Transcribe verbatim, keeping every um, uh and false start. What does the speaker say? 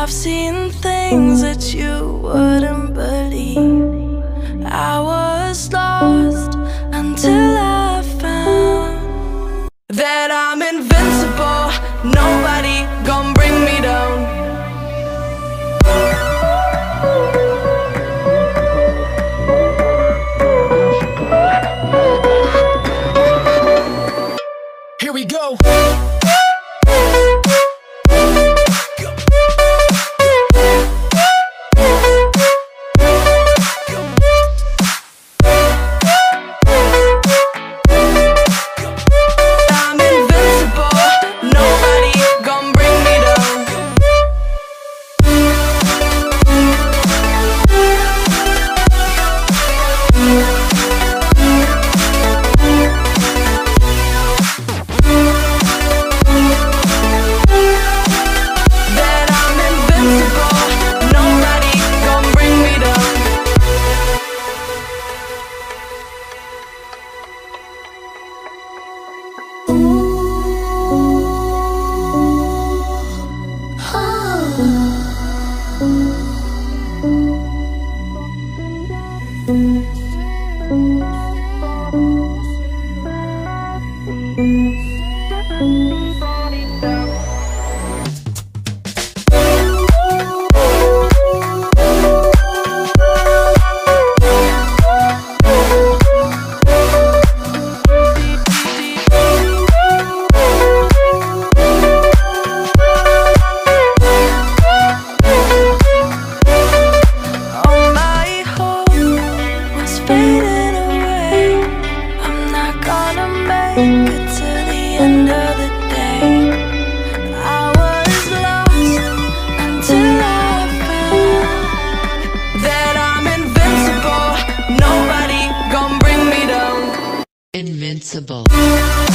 I've seen things that you wouldn't believe. I was lost until I found that I'm invincible. Nobody gon' bring me down. Here we go. End of the day, I was lost until I found that I'm invincible. Nobody gon' bring me down. Invincible.